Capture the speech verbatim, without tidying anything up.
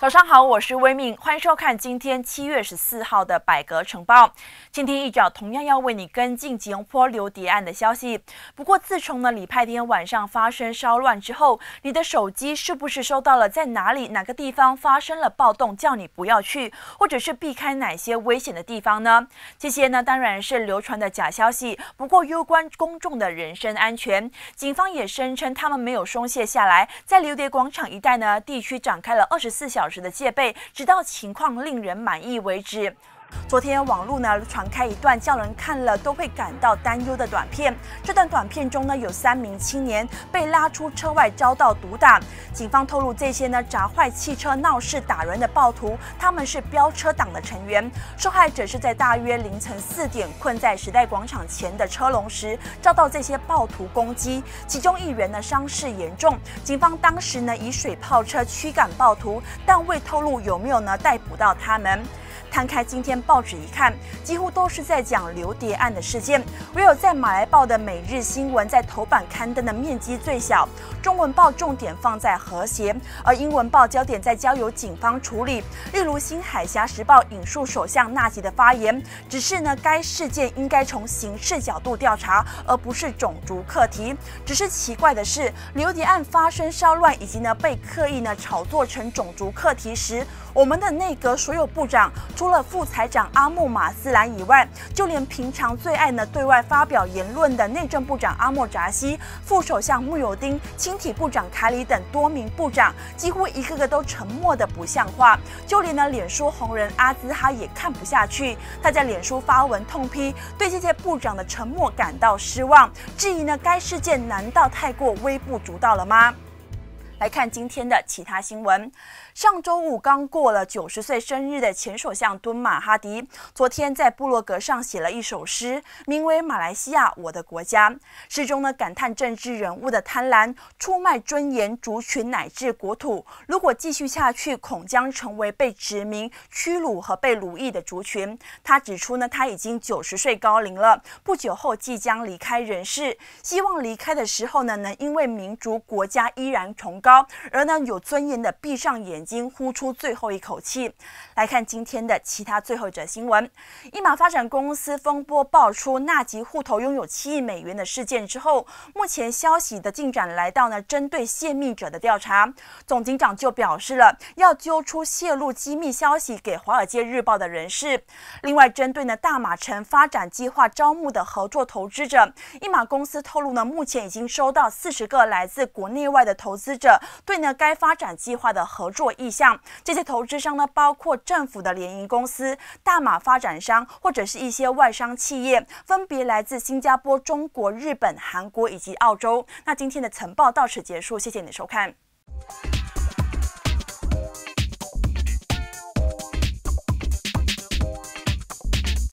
早上好，我是威敏，欢迎收看今天七月十四号的百格晨报。今天一早同样要为你跟进吉隆坡流碟案的消息。不过，自从呢礼拜天晚上发生骚乱之后，你的手机是不是收到了在哪里哪个地方发生了暴动，叫你不要去，或者是避开哪些危险的地方呢？这些呢当然是流传的假消息。不过，攸关公众的人身安全，警方也声称他们没有松懈下来，在流碟广场一带呢地区展开了二十四小时的戒备，直到情况令人满意为止。昨天网络呢传开一段叫人看了都会感到担忧的短片。这段短片中呢有三名青年被拉出车外遭到毒打。警方透露，这些呢砸坏汽车闹事打人的暴徒，他们是飙车党的成员。受害者是在大约凌晨四点困在时代广场前的车龙时，遭到这些暴徒攻击，其中一人呢伤势严重。警方当时呢以水炮车驱赶暴徒，但未透露有没有呢逮捕到他们。摊开今天报纸一看，几乎都是在讲流碟案的事件，唯有在马来报的每日新闻在头版刊登的面积最小，中文报重点放在和谐，而英文报焦点在交由警方处理。例如新海峡时报引述首相纳吉的发言，只是呢该事件应该从刑事角度调查，而不是种族课题。只是奇怪的是，流碟案发生骚乱以及呢被刻意呢炒作成种族课题时，我们的内阁所有部长，除了副财长阿木马斯兰以外，就连平常最爱呢对外发表言论的内政部长阿莫扎西、副首相穆尤丁、青体部长凯里等多名部长，几乎一个个都沉默的不像话。就连呢脸书红人阿兹哈也看不下去，他在脸书发文痛批，对这些部长的沉默感到失望，质疑呢该事件难道太过微不足道了吗？来看今天的其他新闻。上周五刚过了九十岁生日的前首相敦马哈迪，昨天在部落格上写了一首诗，名为《马来西亚我的国家》。诗中呢感叹政治人物的贪婪，出卖尊严、族群乃至国土。如果继续下去，恐将成为被殖民、屈辱和被奴役的族群。他指出呢，他已经九十岁高龄了，不久后即将离开人世，希望离开的时候呢，能因为民族国家依然崇高，而呢有尊严的闭上眼睛。已经呼出最后一口气。来看今天的其他最后一则新闻。一马发展公司风波爆出纳吉户头拥有七亿美元的事件之后，目前消息的进展来到呢针对泄密者的调查。总警长就表示了要揪出泄露机密消息给华尔街日报的人士。另外，针对呢大马城发展计划招募的合作投资者，一马公司透露呢目前已经收到四十个来自国内外的投资者对呢该发展计划的合作意向。这些投资商呢包括政府的联营公司、大马发展商或者是一些外商企业，分别来自新加坡、中国、日本、韩国以及澳洲。那今天的晨报到此结束，谢谢你的收看。